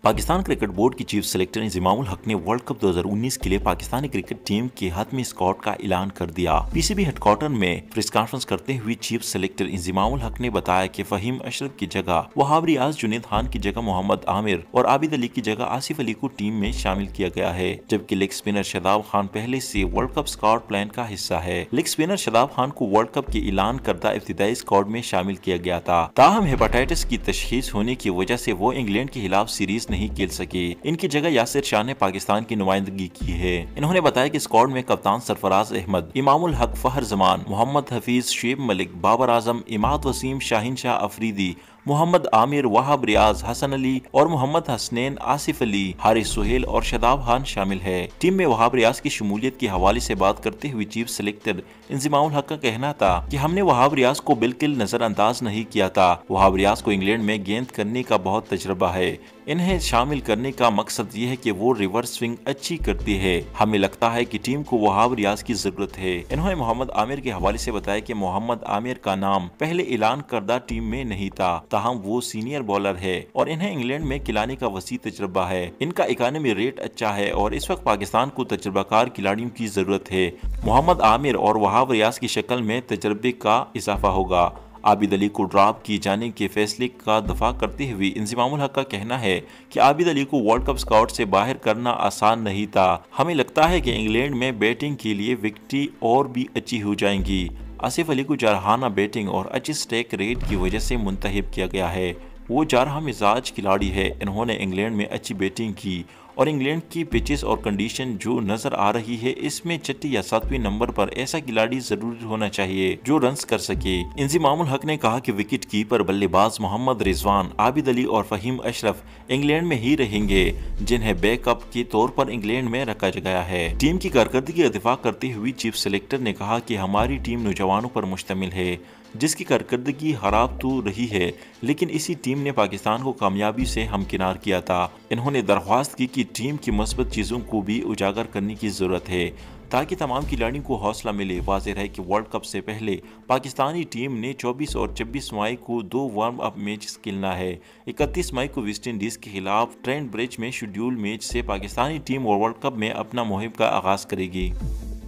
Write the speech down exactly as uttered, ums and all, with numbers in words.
Pakistan cricket board की chief selector Inzamam ul Haq ने world cup दो हज़ार उन्नीस के लिए पाकिस्तानी क्रिकेट टीम के हातमी स्क्वाड का ऐलान कर दिया। पीसीबी हेडक्वार्टर में प्रेस कॉन्फ्रेंस करते हुए चीफ सेलेक्टर इंज़माम-उल-हक ने बताया कि फहीम अशरफ की जगह वहाब रियाज, जुनैद खान की जगह मोहम्मद आमिर और आबिद अली की जगह आसिफ अली को टीम में शामिल किया गया है, जबकि लेग स्पिनर शादाब खान पहले से वर्ल्ड कप स्क्वाड प्लान का हिस्सा है। लेग स्पिनर शादाब खान को वर्ल्ड कप के ऐलान करदा इब्तिदाई स्क्वाड में शामिल किया गया था, ताहम हेपेटाइटिस की तशखीस होने की वजह से वो इंग्लैंड के खिलाफ सीरीज नहीं खेल सके। इनकी जगह यासिर शाह ने पाकिस्तान की नुमाइंदगी की है। इन्होंने बताया कि स्क्वाड में कप्तान सरफराज अहमद, इमामुल-हक, फहर जमान, मोहम्मद हफीज, शुएब मलिक, बाबर आजम, इमाद वसीम, शाहीन शाह अफरीदी, मोहम्मद आमिर, वहाब रियाज, हसन अली और मोहम्मद हसनैन, आसिफ अली, हारिस सुहेल और शादाब खान शामिल है। टीम में वहाब रियाज की शमूलियत के हवाले से बात करते हुए चीफ सेलेक्टर इंज़माम-उल-हक का कहना था कि हमने वहाब रियाज को बिल्कुल नजरअंदाज नहीं किया था। वहाब रियाज को इंग्लैंड में गेंद करने का बहुत तजुर्बा है। इन्हें शामिल करने का मकसद ये है कि वो रिवर्स स्विंग अच्छी करती है। हमें लगता है कि टीम को वहाब रियाज की जरूरत है। इन्होंने मोहम्मद आमिर के हवाले से बताया कि मोहम्मद आमिर का नाम पहले ऐलान करदा टीम में नहीं था, ताहम वो सीनियर बॉलर है और इन्हें इंग्लैंड में खिलाने का वसी तजुर्बा है। इनका इकानमी रेट अच्छा है और इस वक्त पाकिस्तान को तजुर्बाकार खिलाड़ियों की जरूरत है। मोहम्मद आमिर और वहाब रियाज की शक्ल में तजर्बे का इजाफा होगा। आबिद अली को ड्रॉप किए जाने के फैसले का दफा करते हुए इंज़माम-उल-हक का कहना है कि आबिद अली को वर्ल्ड कप स्क्वाड से बाहर करना आसान नहीं था। हमें लगता है कि इंग्लैंड में बैटिंग के लिए विकेटें और भी अच्छी हो जाएंगी। आसिफ अली को जारहाना बैटिंग और अच्छी स्ट्राइक रेट की वजह से मुंतखब किया गया है। वो जारहा मिजाज खिलाड़ी है। इन्होंने इंग्लैंड में अच्छी बैटिंग की और इंग्लैंड की पिचेस और कंडीशन जो नजर आ रही है, इसमें छठी या सातवीं नंबर पर ऐसा खिलाड़ी जरूर होना चाहिए जो रन्स कर सके। इंज़माम-उल-हक ने कहा कि विकेट कीपर बल्लेबाज मोहम्मद रिजवान, आबिद अली और फहीम अशरफ इंग्लैंड में ही रहेंगे, जिन्हें बैकअप के तौर पर इंग्लैंड में रखा गया है। टीम की कारकर्दगी का दिफा करते हुए चीफ सेलेक्टर ने कहा कि हमारी टीम नौजवानों पर मुश्तमिल है जिसकी कारकर्दगी खराब तो रही है, लेकिन इसी टीम ने पाकिस्तान को कामयाबी से हमकिनार किया था। इन्होंने दरख्वास्त की कि टीम की मुस्बत चीज़ों को भी उजागर करने की ज़रूरत है ताकि तमाम खिलाड़ियों को हौसला मिले। वाज़ेह है कि वर्ल्ड कप से पहले पाकिस्तानी टीम ने चौबीस और छब्बीस मई को दो वार्म अप मैच खेलना है। इकतीस मई को वेस्ट इंडीज़ के खिलाफ ट्रेंट ब्रिज में शेड्यूल मैच से पाकिस्तानी टीम वर्ल्ड कप में अपना मुहिम का आगाज़ करेगी।